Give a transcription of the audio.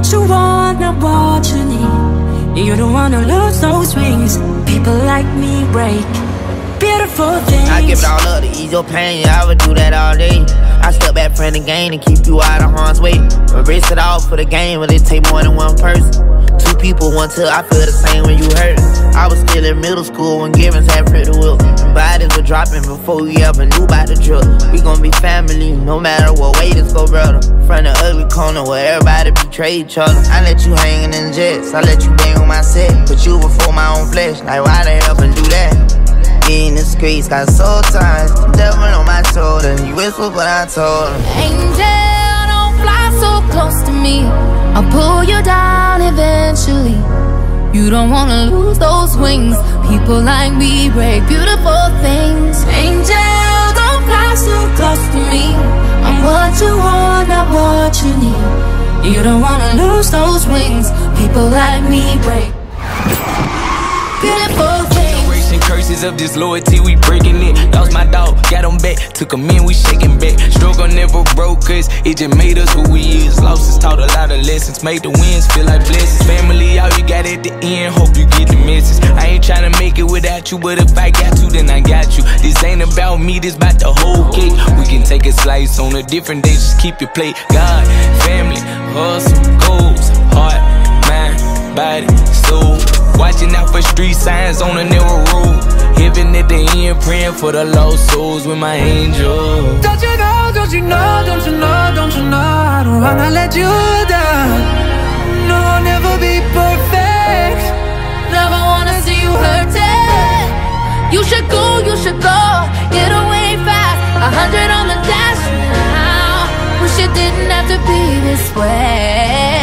what you want, not what you need. You don't wanna lose those wings. People like me break beautiful things. I give it all up to ease your pain, yeah, I would do that all day. I step back from the game and keep you out of harm's way. Erase it all for the game, but it take more than one person. Two people, one till I feel the same when you hurt. I was still in middle school when Givens had Pretty Will. Bodies were dropping before we ever knew about the drill. We gon' be family, no matter what way this go, brother. From the ugly corner where everybody betray each other. I let you hangin' in jets, I let you bang on my set. Put you before my own flesh, like why the hell and do that? In the streets, got soul ties, devil on my shoulder. You whisper, but I told him, angel, don't fly so close to me. I'll pull you down eventually. You don't wanna lose those wings. People like me break beautiful things. Angel, don't fly so close to me. I'm what you want, not what you need. You don't wanna lose those wings. People like me break beautiful things. Curses of disloyalty, we breaking it. Lost my dog, got him back. Took him in, we shaking back. Struggle never broke us, it just made us who we is. Losses taught a lot of lessons, made the wins feel like blessings. Family, all you got at the end, hope you get the message. I ain't tryna make it without you, but if I got you, then I got you. This ain't about me, this about the whole cake. We can take a slice on a different day, just keep your plate. God, family, hustle, goals, heart, mind, body, soul. Watching out for street signs on a narrow road. Heaven at the end, praying for the lost souls with my angel. Don't you know, don't you know, don't you know, don't you know, I don't wanna let you down. No, I'll never be perfect. Never wanna see you hurting. You should go, get away fast. 100 on the dash now. Wish it didn't have to be this way.